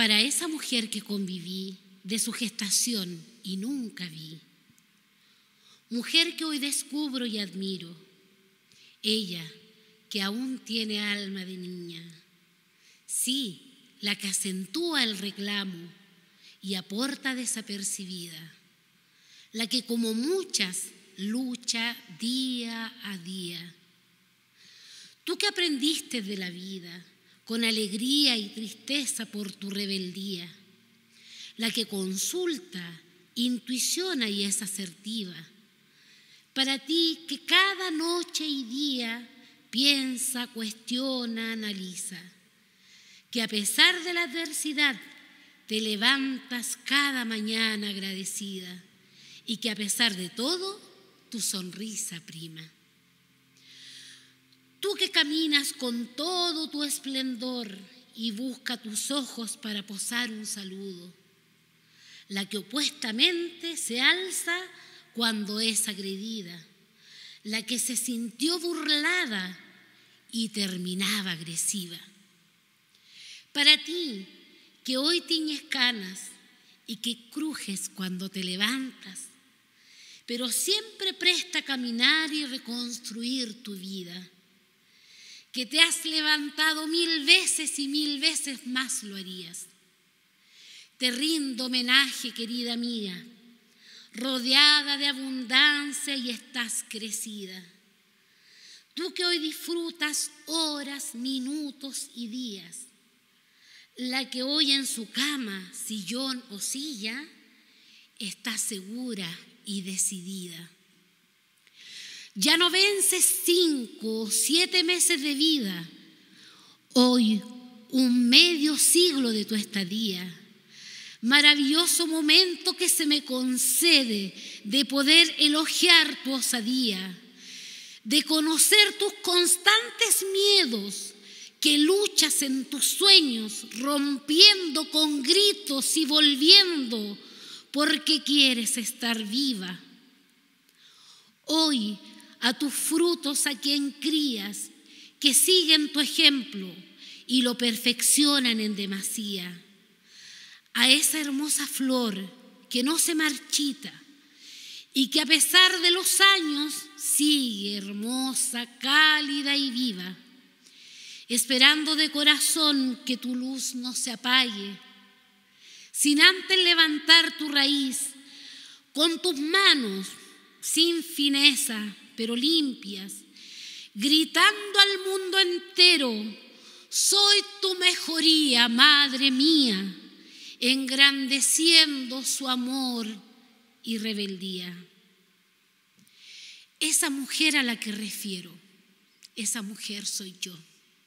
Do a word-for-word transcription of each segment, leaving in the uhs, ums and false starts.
para esa mujer que conviví de su gestación y nunca vi. Mujer que hoy descubro y admiro, ella que aún tiene alma de niña. Sí, la que acentúa el reclamo y aporta desapercibida. La que como muchas lucha día a día. Tú que aprendiste de la vida con alegría y tristeza por tu rebeldía. La que consulta, intuiciona y es asertiva. Para ti que cada noche y día piensa, cuestiona, analiza. Que a pesar de la adversidad te levantas cada mañana agradecida y que a pesar de todo tu sonrisa prima. Tú que caminas con todo tu esplendor y busca tus ojos para posar un saludo. La que opuestamente se alza cuando es agredida. La que se sintió burlada y terminaba agresiva. Para ti, que hoy tiñes canas y que crujes cuando te levantas, pero siempre presta a caminar y reconstruir tu vida. Que te has levantado mil veces y mil veces más lo harías. Te rindo homenaje, querida mía, rodeada de abundancia y estás crecida. Tú que hoy disfrutas horas, minutos y días. La que hoy en su cama, sillón o silla, está segura y decidida. Ya no vences cinco o siete meses de vida, hoy un medio siglo de tu estadía. Maravilloso momento que se me concede de poder elogiar tu osadía, de conocer tus constantes miedos, que luchas en tus sueños, rompiendo con gritos y volviendo, porque quieres estar viva. Hoy, a tus frutos a quien crías, que siguen tu ejemplo y lo perfeccionan en demasía. A esa hermosa flor que no se marchita y que a pesar de los años sigue hermosa, cálida y viva, esperando de corazón que tu luz no se apague, sin antes levantar tu raíz con tus manos sin fineza, pero limpias, gritando al mundo entero: soy tu mejoría, madre mía, engrandeciendo su amor y rebeldía. Esa mujer a la que refiero, esa mujer soy yo.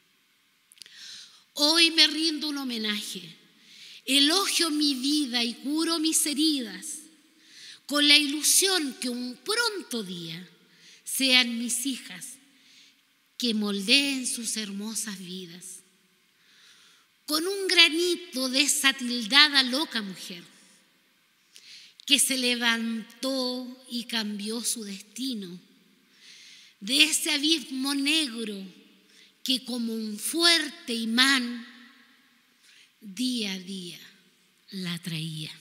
Hoy me rindo un homenaje, elogio mi vida y curo mis heridas, con la ilusión que un pronto día sean mis hijas que moldeen sus hermosas vidas. Con un granito de esa tildada loca mujer que se levantó y cambió su destino, de ese abismo negro que como un fuerte imán día a día la traía.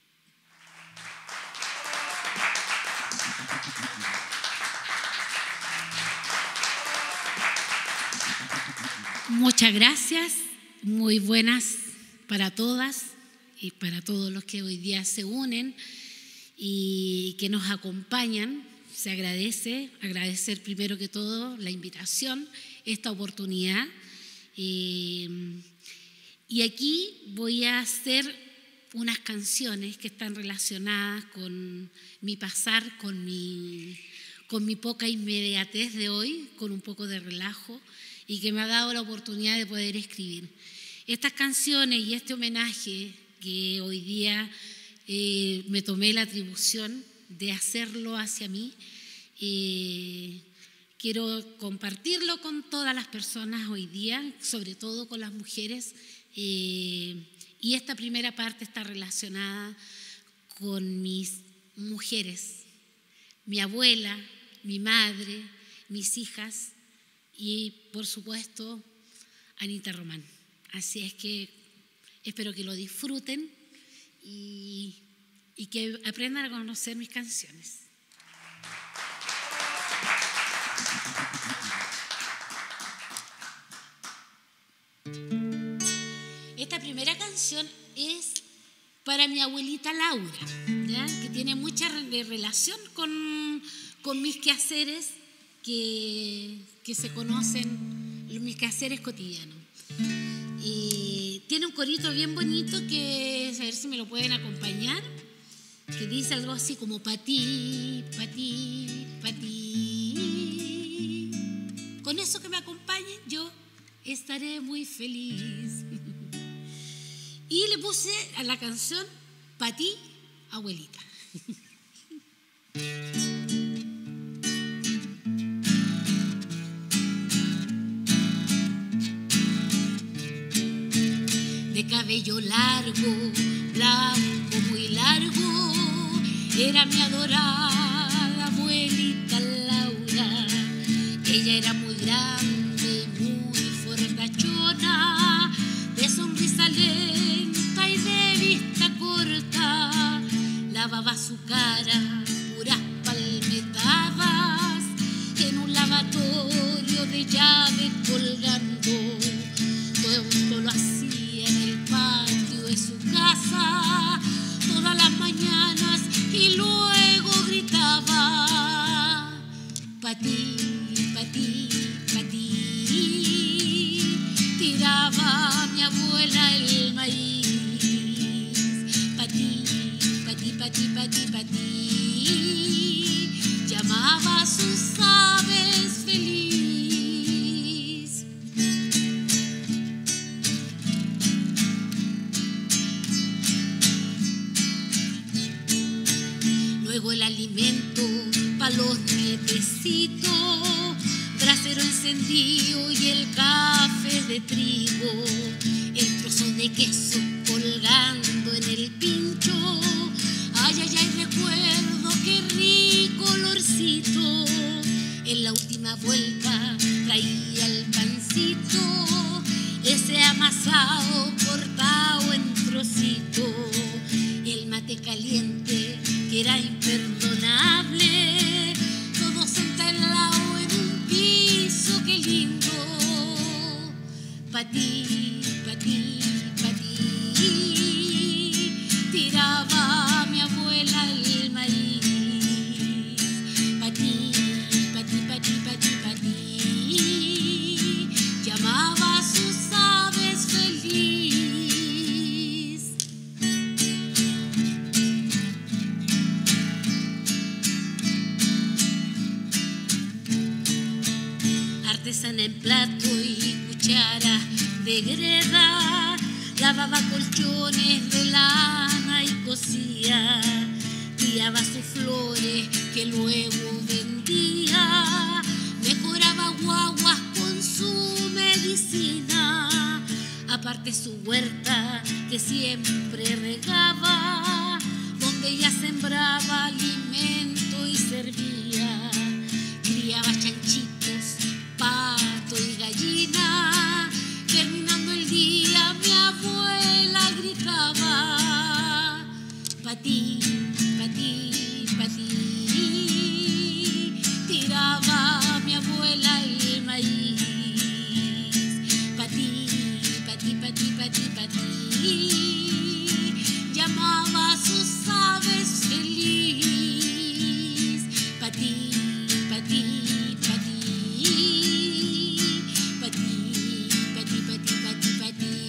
Muchas gracias, muy buenas para todas y para todos los que hoy día se unen y que nos acompañan. Se agradece, agradecer primero que todo la invitación, esta oportunidad. Eh, y aquí voy a hacer unas canciones que están relacionadas con mi pasar, con mi, con mi poca inmediatez de hoy, con un poco de relajo, y que me ha dado la oportunidad de poder escribir. Estas canciones y este homenaje que hoy día eh, me tomé la atribución de hacerlo hacia mí, eh, quiero compartirlo con todas las personas hoy día, sobre todo con las mujeres, eh, y esta primera parte está relacionada con mis mujeres, mi abuela, mi madre, mis hijas, y por supuesto Anita Román. Así es que Espero que lo disfruten y, y que aprendan a conocer mis canciones. Esta primera canción es para mi abuelita Laura, ¿ya? Que tiene mucha relación con, con mis quehaceres que, que se conocen, mis quehaceres cotidianos. Y tiene un corito bien bonito que, a ver si me lo pueden acompañar, que dice algo así como pa' ti, pa' ti, pa' ti. Con eso que me acompañen yo estaré muy feliz. Y le puse a la canción pa' ti, abuelita. De cabello largo, blanco, muy largo, era mi adorada abuelita Laura. Ella era muy grande y muy fortachona, de sonrisa lenta y de vista corta. Lavaba su cara puras palmetadas en un lavatorio de llave colgando. Todo esto lo hacía en el patio de su casa todas las mañanas y luego gritaba pa' ti, pa' ti, pa' ti. Tiraba mi abuela el maíz pa' ti, pa' ti, pa' ti, pa' ti, pa' ti. Llamaba a sus aves feliz. Luego el alimento pa' los nietecitos, brasero encendido y el café de trigo, el trozo de queso colgando en el pincho. Ay, ay, ay, recuerdo qué rico olorcito. En la última vuelta traía el pancito, ese amasado cortado en trocitos, el mate caliente que era imperdonable, todo sentado en un piso, qué lindo. Pa' ti, pa' ti, pa' ti. Tiraba mi abuela el maíz pa' ti, pa' ti, pa' ti, pa' ti, pa' ti. Llamaba a sus aves feliz. Artesana en plato y cuchara de greda, lavaba colchones de lana y cosía, criaba sus flores que luego vendía, mejoraba guaguas con su medicina, aparte su huerta que siempre regaba, donde ella sembraba alimento y servía, criaba chanchitos, pato y gallina. Terminando el día mi abuela gritaba pa' ti, pa' ti, pa' ti. Tiraba mi abuela el maíz pa' ti, pa' ti, pa' ti, pa' ti, pa' ti. Llamaba a sus aves feliz pa' ti, pa' ti, pa' ti. Pa' ti, pa' ti, pa' ti, pa' ti, pa' ti.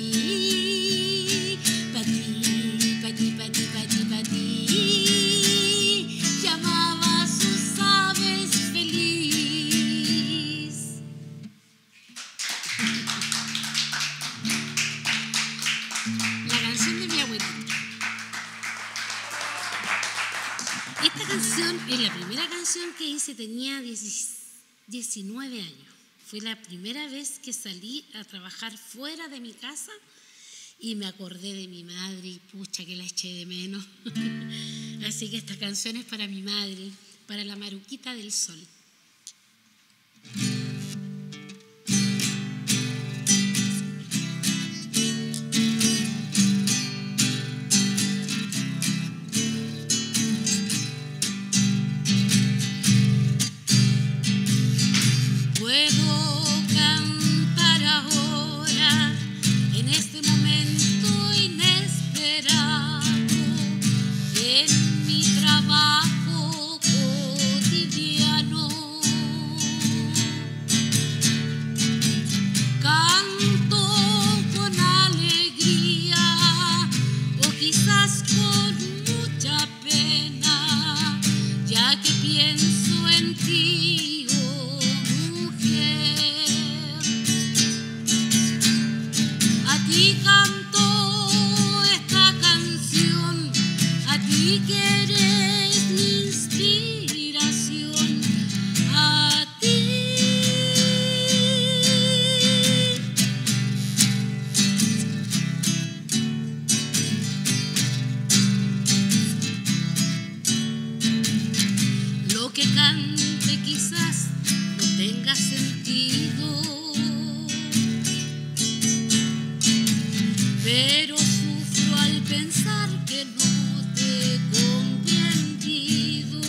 Pa' ti, pa' ti, pa' ti, pa' ti, pa' ti. Llamaba a sus aves feliz. La canción de mi abuelita. Esta canción es la primera canción que hice, tenía diecinueve años. Fue la primera vez que salí a trabajar fuera de mi casa y me acordé de mi madre y pucha que la eché de menos. Así que esta canción es para mi madre, para la Maruquita del Sol. trabajo cotidiano. Canto con alegría o quizás con mucha pena, ya que pienso en ti, oh mujer. A ti canto esta canción, a ti que eres mi inspiración, a ti. Lo que cante quizás no tenga sentido, pero sufro al pensar que no te he comprendido.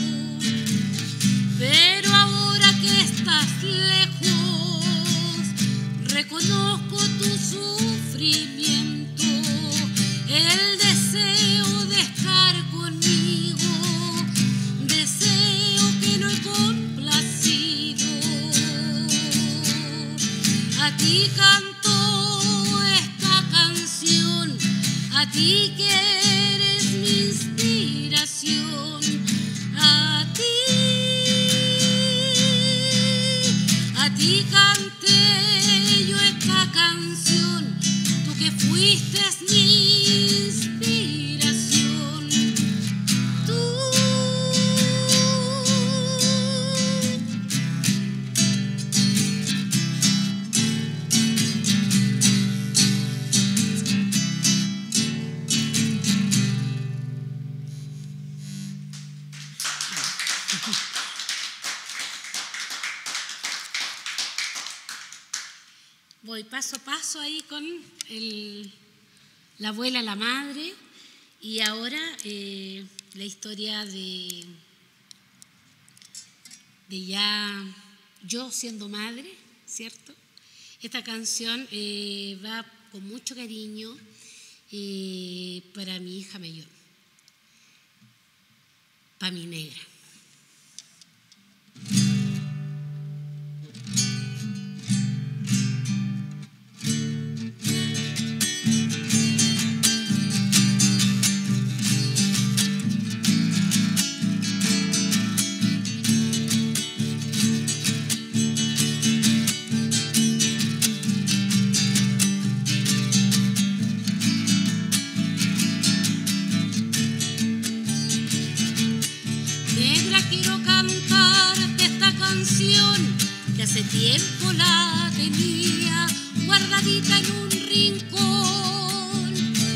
Pero ahora que estás lejos, reconozco tu sufrimiento, el deseo de estar conmigo, deseo que no he complacido. A ti canto esta canción, a ti que eres mi inspiración, a ti, a ti canté yo esta canción, tú que fuiste mi inspiración, tú. Voy paso a paso ahí con el, la abuela, la madre, y ahora eh, la historia de, de ya yo siendo madre, ¿cierto? Esta canción eh, va con mucho cariño eh, para mi hija mayor, para mi negra. Hace tiempo la tenía guardadita en un rincón.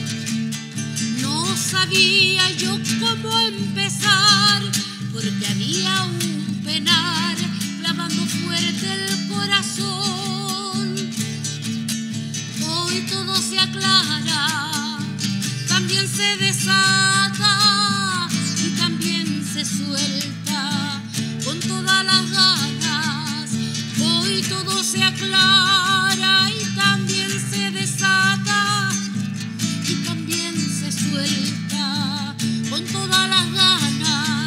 No sabía yo cómo empezar, porque había un penar clavando fuerte el corazón. Hoy todo se aclara, también se desata y también se suelta con todas las ganas. Hoy todo se aclara y también se desata y también se suelta con todas las ganas.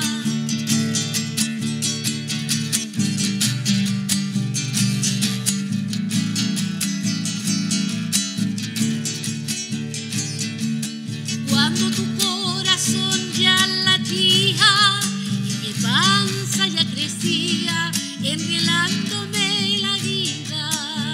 Cuando tu corazón ya latía y mi panza ya crecía, enrelándome la vida,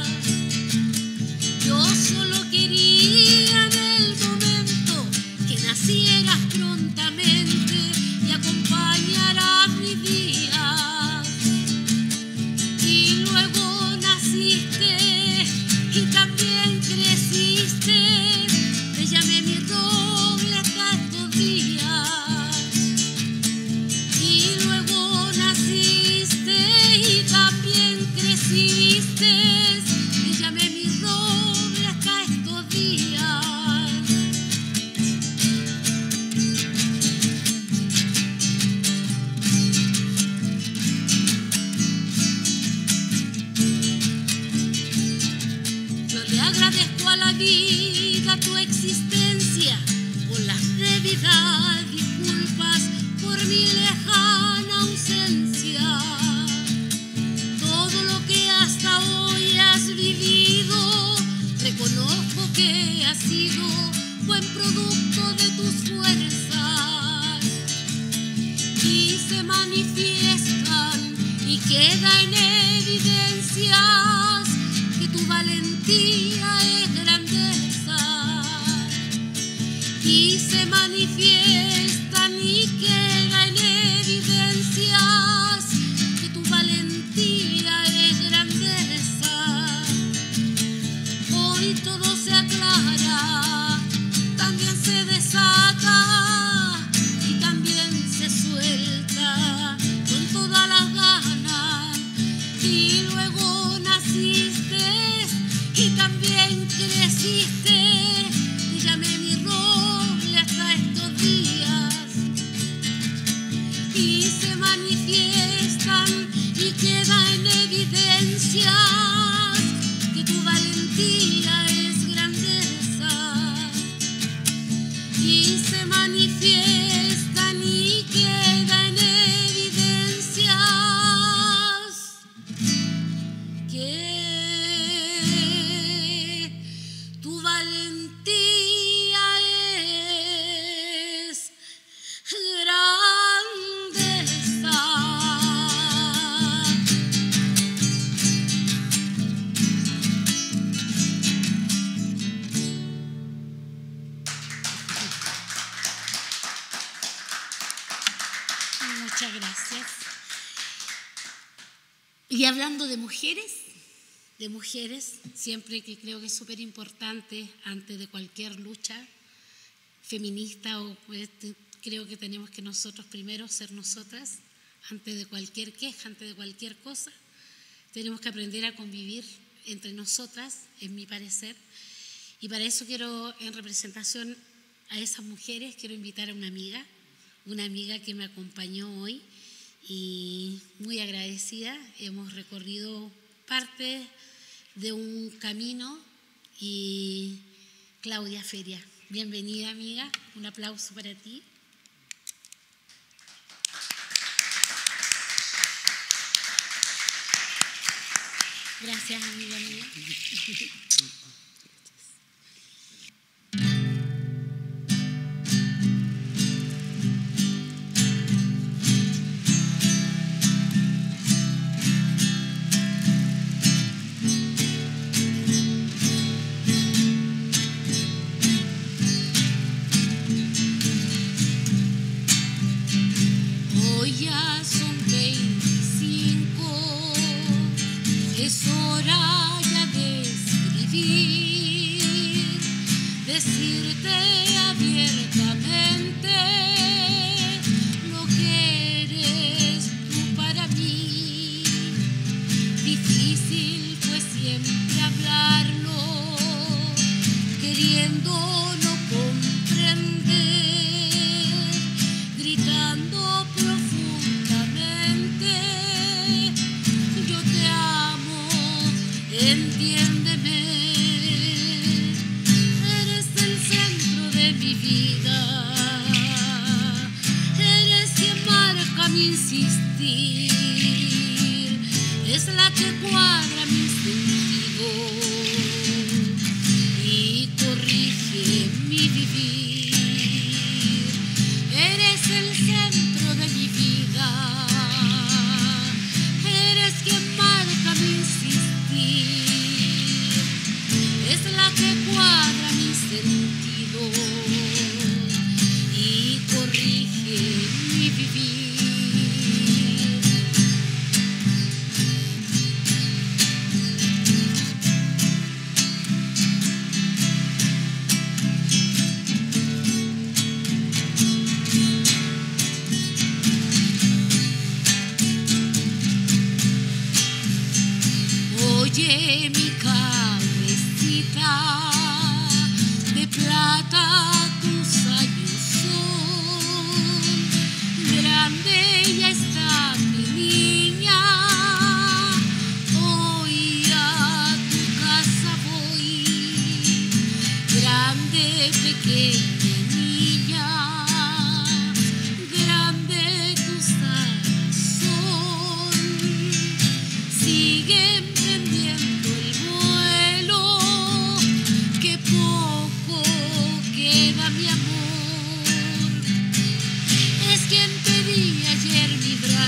yo solo quería en el momento que nacieras prontamente y acompañaras mis días. Y luego naciste y también creciste, te llamé mi roble hasta estos días. Y luego naciste y también creciste, te llamé mi roble hasta estos días. sido buen producto de tus fuerzas y se manifiestan y queda en evidencias que tu valentía es grandeza y se manifiestan y queda en evidencias que tu valentía es grandeza. Hoy todo se aclara, también se desata y también se suelta con todas las ganas. Y luego naciste y también creciste, te llamé mi roble hasta estos días. Y se manifiestan y queda en evidencias que tu valentía es grandeza. Y se manifiestan y queda en evidencias que tu valentía es grandeza. Muchas gracias. Y hablando de mujeres, de mujeres, siempre que creo que es súper importante antes de cualquier lucha feminista, o pues, creo que tenemos que nosotros primero ser nosotras, antes de cualquier queja, antes de cualquier cosa, tenemos que aprender a convivir entre nosotras, en mi parecer, y para eso quiero, en representación a esas mujeres, quiero invitar a una amiga, una amiga que me acompañó hoy y muy agradecida. Hemos recorrido parte de un camino y Claudia Feria. Bienvenida, amiga. Un aplauso para ti. Gracias, amiga mía. Hoy ya son veinticinco, es hora ya de escribir, decirte abiertamente lo que eres tú para mí. Difícil fue siempre hablarlo, queriendo no comprender, gritando profundamente, yo te amo, entiéndeme. Eres el centro de mi vida, eres quien marca mi insistir, es la que cuadra mi sentido y corrige mi vivir. Eres el centro de mi vida, eres quien marca mi insistir, es la que cuadra mi sentido y corrige mi vivir.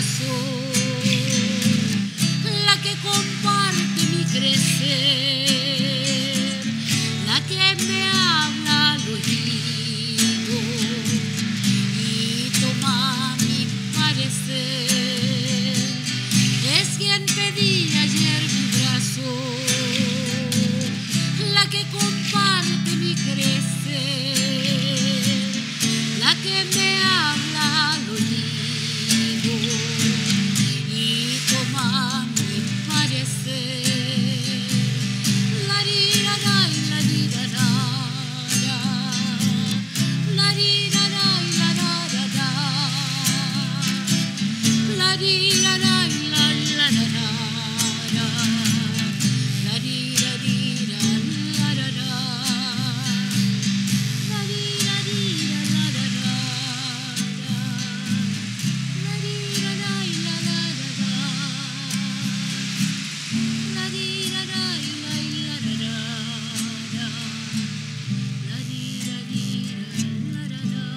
corazón, la que comparte mi crecer, la que me habla al oído y toma mi parecer. Es quien pedí ayer mi brazo, la que comparte mi crecer, la que me habla al oído y toma mi parecer. La rirara y la rirara, la rirara y la rarara, la rirara y la rarara, la rirarira la rarara, la rirarira la rarara, la rirara y la rarara, la rirara y la rarara, la rirarira la rarara.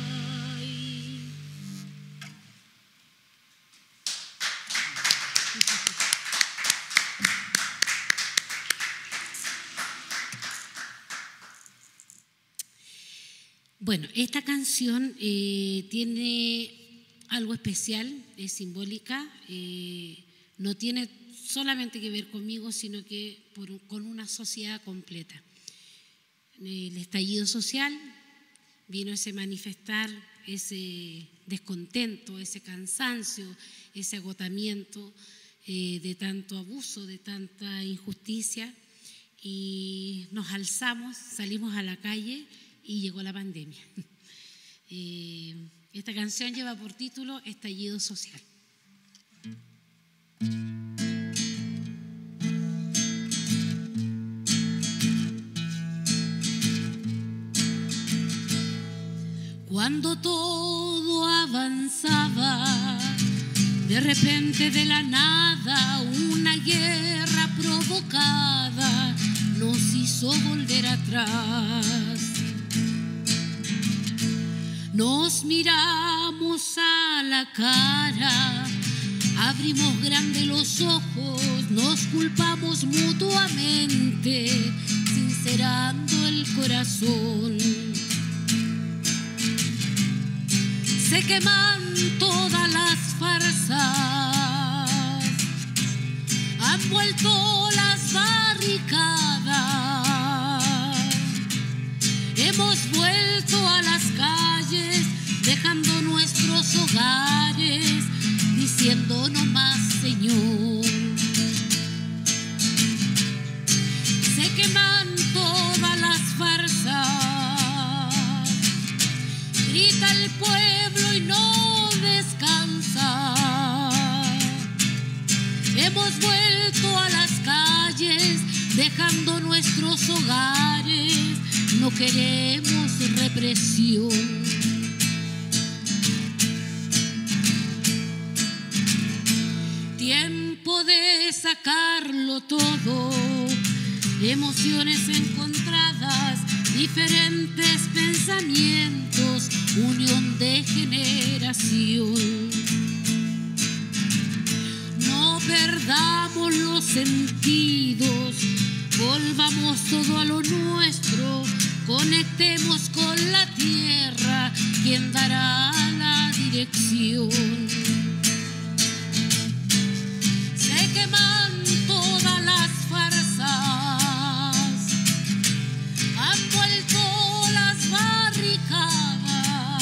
Bueno, esta canción eh, tiene algo especial, es simbólica, eh, no tiene solamente que ver conmigo, sino que por, con una sociedad completa. El estallido social vino ese manifestar, ese descontento, ese cansancio, ese agotamiento eh, de tanto abuso, de tanta injusticia, y nos alzamos, salimos a la calle y llegó la pandemia. Eh, esta canción lleva por título Estallido Social. Cuando todo avanzaba, de repente de la nada, una guerra provocada nos hizo volver atrás. Nos miramos a la cara, abrimos grande los ojos, nos culpamos mutuamente, sincerando el corazón. Se queman todas las farsas, han vuelto las barricadas, hemos vuelto a las calles, dejando nuestros hogares, diciendo no más, Señor. Se queman todas las farsas, grita el pueblo y no descansa. Hemos vuelto a las calles, dejando nuestros hogares, no queremos represión. Tiempo de sacarlo todo, emociones encontradas, diferentes pensamientos, unión de generación. No perdamos los sentidos, volvamos todo a lo nuestro, conectemos con la tierra, quien dará la dirección. Se queman todas las farsas, han vuelto las barricadas,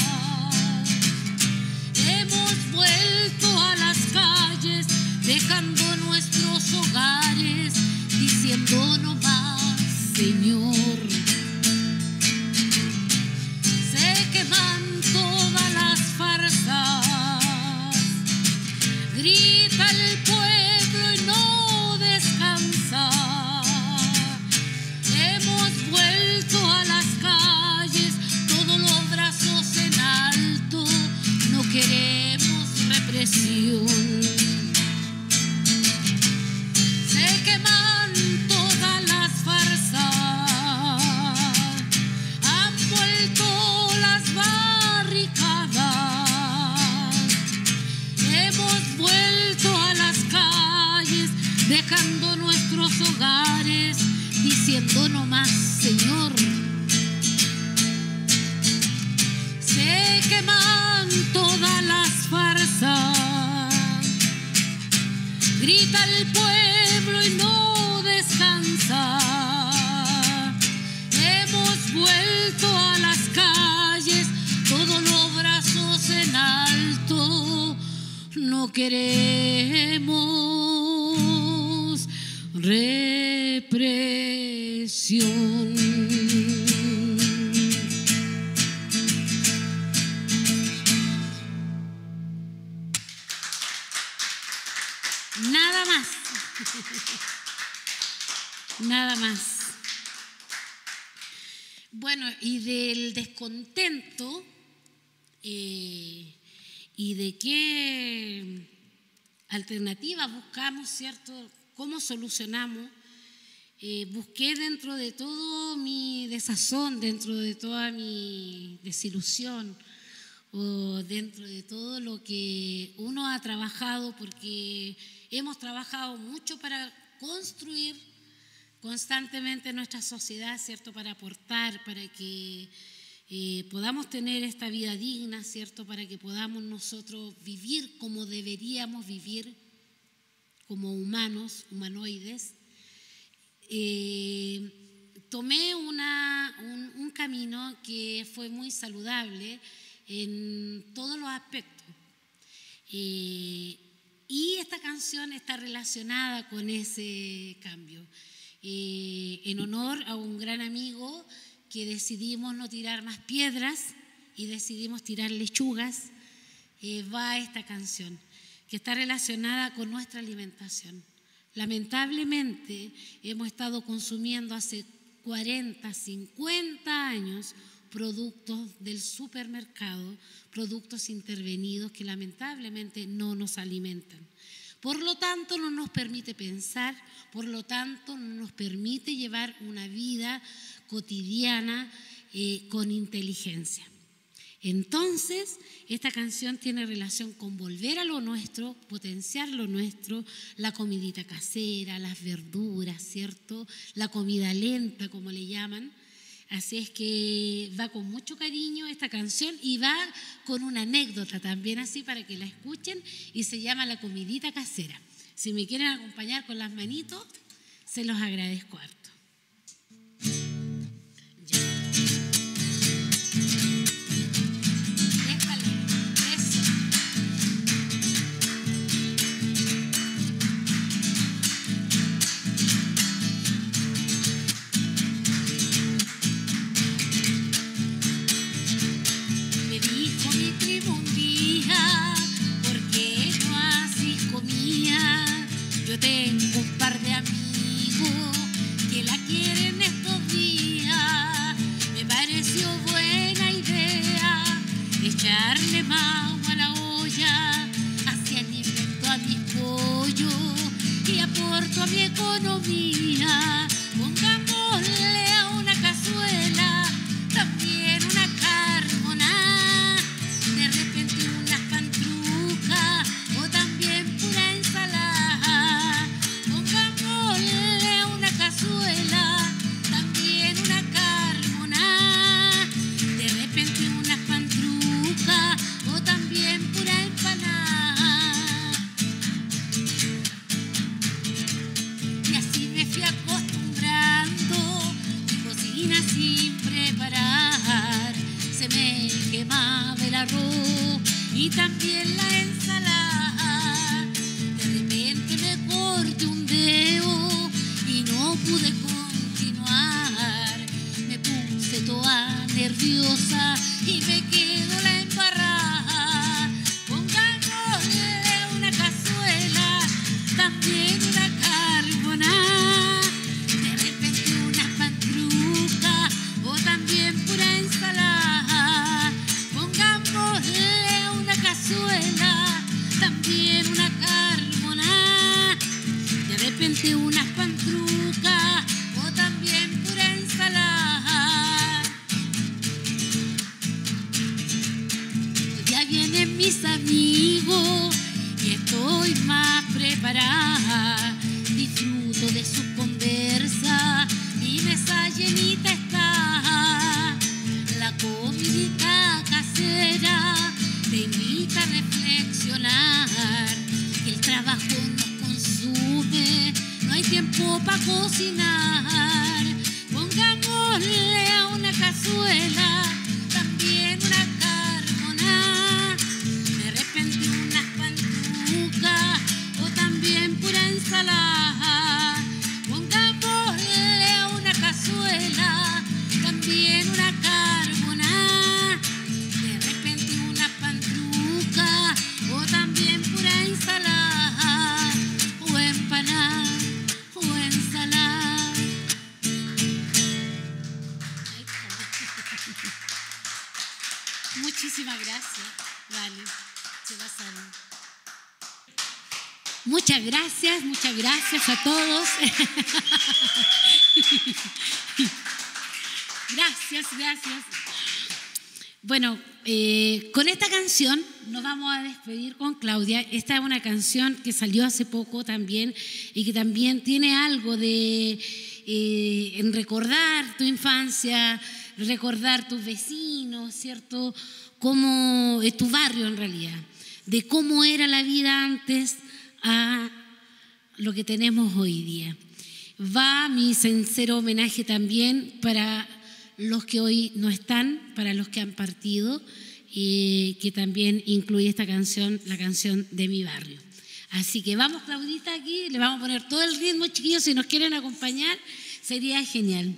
hemos vuelto a las calles, dejando nuestros hogares, diciendo no más, Señor. Se queman todas las farsas, grita el pueblo y no descansa. Hemos vuelto a las calles, todos los brazos en alto, no queremos represión. Se queman todas las farsas, han vuelto las barricadas, hemos llenando nuestros hogares, diciendo no más, Señor. Se queman todas las farsas, grita el pueblo y no descansa. Hemos vuelto a las calles, todos los brazos en alto. No queremos represión. Nada más. Nada más. Bueno, y del descontento eh, y de qué alternativas buscamos, ¿cierto? ¿Cómo solucionamos? Eh, busqué dentro de todo mi desazón, dentro de toda mi desilusión, o dentro de todo lo que uno ha trabajado, porque hemos trabajado mucho para construir constantemente nuestra sociedad, ¿cierto? Para aportar, para que eh, podamos tener esta vida digna, ¿cierto? Para que podamos nosotros vivir como deberíamos vivir, como humanos, humanoides. Eh, tomé una, un, un camino que fue muy saludable en todos los aspectos. Eh, y esta canción está relacionada con ese cambio. Eh, en honor a un gran amigo que decidimos no tirar más piedras y decidimos tirar lechugas, eh, va esta canción, que está relacionada con nuestra alimentación. Lamentablemente hemos estado consumiendo hace cuarenta, cincuenta años productos del supermercado, productos intervenidos que lamentablemente no nos alimentan. Por lo tanto, no nos permite pensar, por lo tanto, no nos permite llevar una vida cotidiana eh, con inteligencia. Entonces, esta canción tiene relación con volver a lo nuestro, potenciar lo nuestro, la comidita casera, las verduras, ¿cierto? La comida lenta, como le llaman. Así es que va con mucho cariño esta canción y va con una anécdota también así para que la escuchen, y se llama La comidita casera. Si me quieren acompañar con las manitos, se los agradezco harto. Ya. Déjale, eso. Me dijo mi primo un día, ¿por qué no así comía? Yo tengo un par de amigos que la quieren estos días. Me pareció buena idea echarle mago a la olla. Así alimento a mis pollos y aporto a mi economía. Pongámosle a una cazuela también una carbona, de repente unas pantrucas o también pura ensalada. Pongámosle a una cazuela también una carbona, de repente unas pantrucas o también pura empanada. Y así me fui acostumbrando, mi cocina sin preparar. Se me quemaba el arroz y también la ensalada. De repente me corté un dedo y no pude continuar. Me puse toda nerviosa y me quedó la embarrada. Pongámosle una cazuela también una carbona, de repente unas pantrucas o también pura ensalada. Pongámosle una cazuela también una carbona, de repente unas pantrucas o también pura ensalada. Ya vienen mis amigos y estoy más preparada. Disfruto de sus conversas, mi mesa llenita está. La comidita casera te invita a reflexionar, que el trabajo nos consume, no hay tiempo para cocinar. Pongámosle a una cazuela también una carbona, de repente unas pantuflas o también pura ensalada. Pongámosle a una cazuela también una carbona, de repente unas pantuflas o también pura ensalada, o empanada o ensalada. Muchísimas gracias. Vale, se pasaron. Muchas gracias, muchas gracias a todos. Gracias, gracias. Bueno, eh, con esta canción nos vamos a despedir con Claudia. Esta es una canción que salió hace poco también y que también tiene algo de eh, en recordar tu infancia, recordar tus vecinos, ¿cierto? Cómo es tu barrio en realidad, de cómo era la vida antes a lo que tenemos hoy día. Va mi sincero homenaje también para los que hoy no están, para los que han partido, y que también incluye esta canción, la canción de mi barrio. Así que vamos, Claudita, aquí, le vamos a poner todo el ritmo, chiquillos, si nos quieren acompañar, sería genial.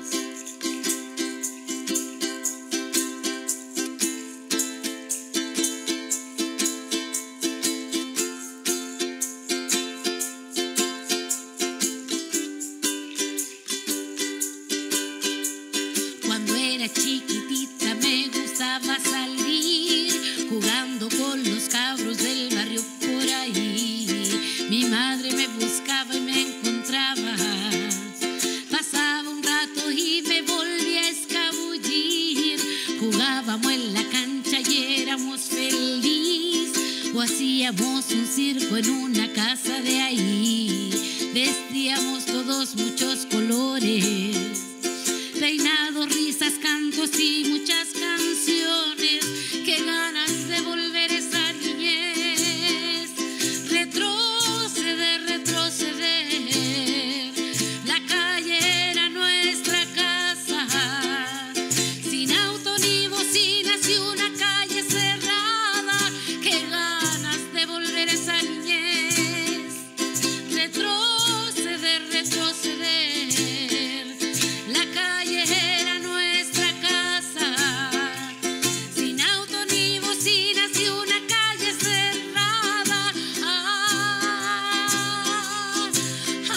Chiquitita me gustaba salir jugando con los cabros del barrio por ahí. Mi madre me buscaba y me encontraba, pasaba un rato y me volvía a escabullir. Jugábamos en la cancha y éramos felices, o hacíamos un circo en una casa de ahí. Vestíamos todos muchos colores, peinados, risas, cantos y muchas canciones. Qué ganas de volver esa niñez, retroceder, retroceder. La calle era nuestra casa, sin auto ni bocinas y una calle cerrada. Qué ganas de volver esa niñez, retroceder, retroceder. La calle era nuestra casa, sin auto ni bocinas y una calle cerrada. Ah, ah,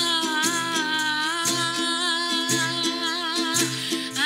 ah,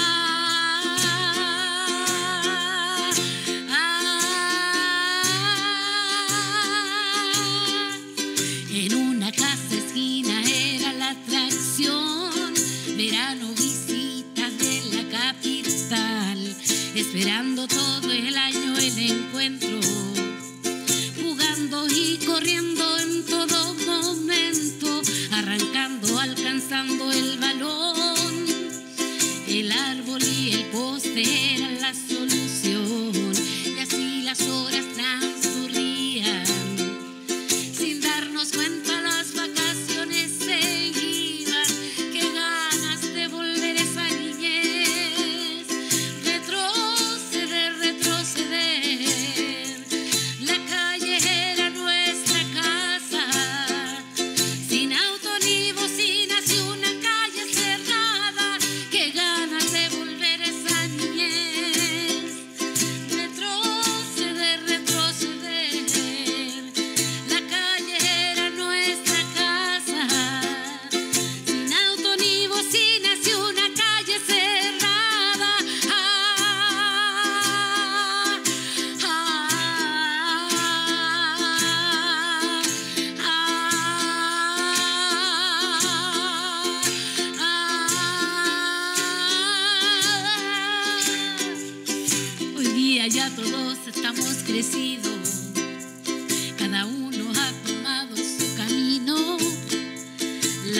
ah. En una casa esquina era la atracción, verano, visitas de la capital, esperando todo el año el encuentro, jugando y corriendo en todo momento, arrancando, alcanzando el balón. El árbol y el poste eran la solución, y así las horas transcurrían, sin darnos cuenta las vacaciones se iban. Qué ganas de volver esa niñez, retroceder, retroceder. La calle era nuestra casa, sin auto ni bocinas y una calle cerrada. Qué ganas de volver esa niñez, retroceder, retroceder. La calle era nuestra casa, sin auto ni bocinas y una calle cerrada. Ah, ah, ah, ah. Hoy día ya todos estamos crecidos, cada uno ha tomado su camino.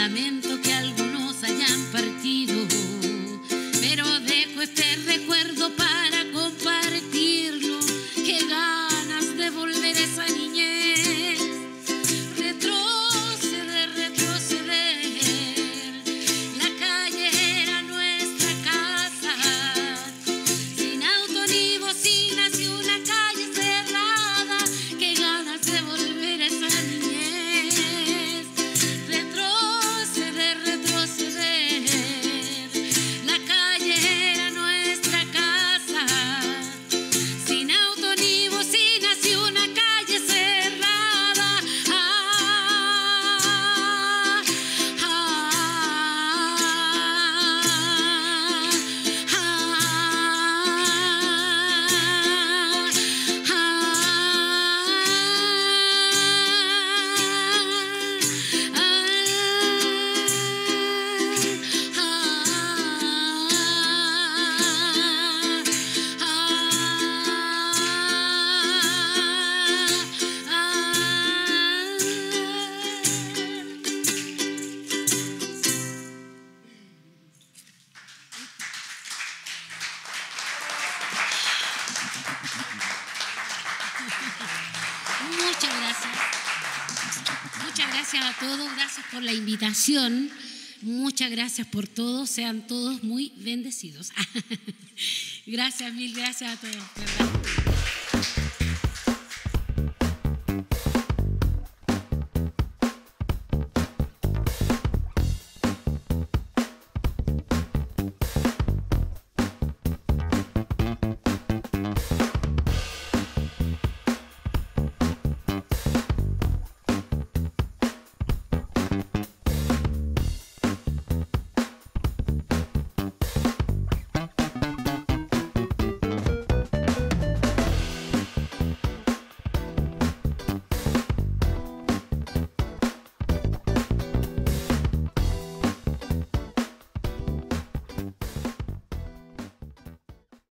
Muchas gracias. Muchas gracias a todos, gracias por la invitación. Muchas gracias por todo, sean todos muy bendecidos. Gracias, mil gracias a todos, ¿verdad?